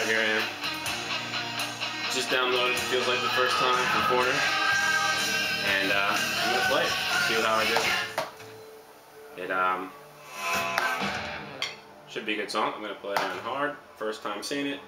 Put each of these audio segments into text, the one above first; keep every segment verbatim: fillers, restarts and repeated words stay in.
Alright, here I am. Just downloaded, feels like the first time from Corner. And uh, I'm gonna play it, see how I do. It um should be a good song. I'm gonna play it on hard, first time seeing it.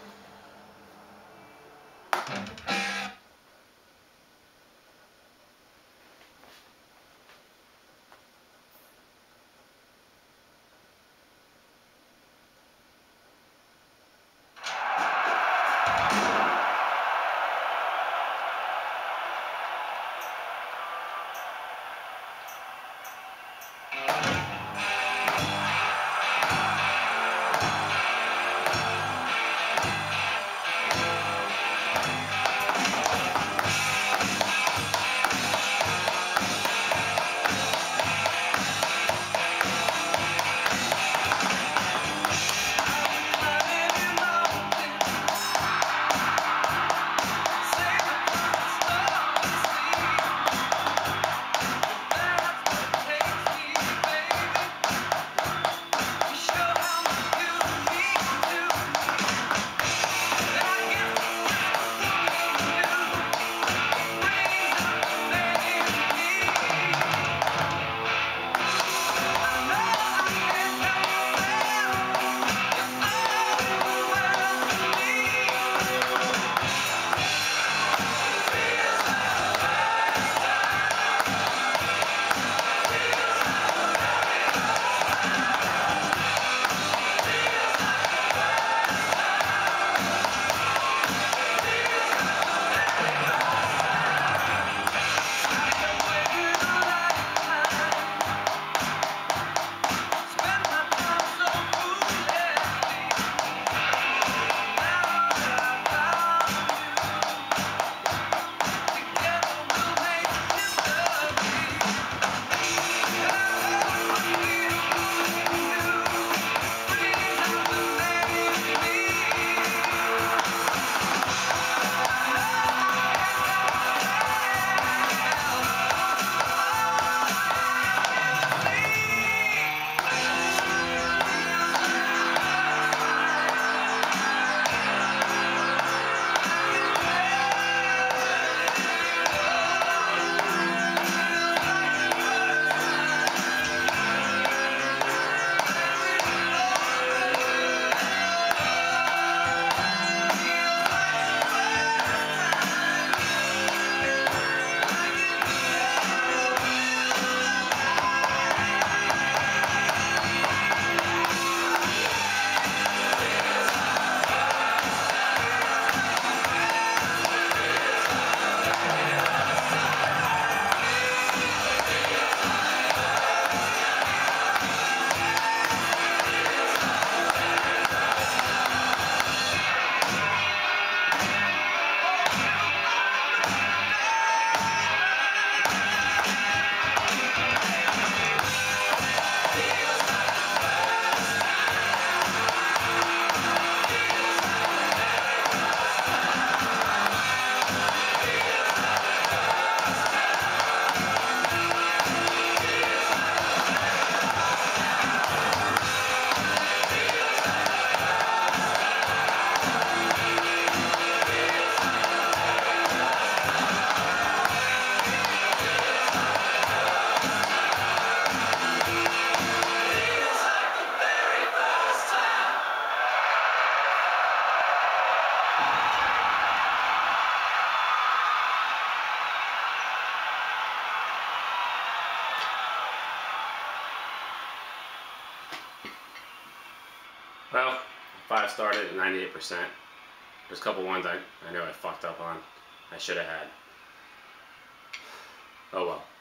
Well, five started at ninety-eight percent. There's a couple ones I, I know I fucked up on. I should have had. Oh well.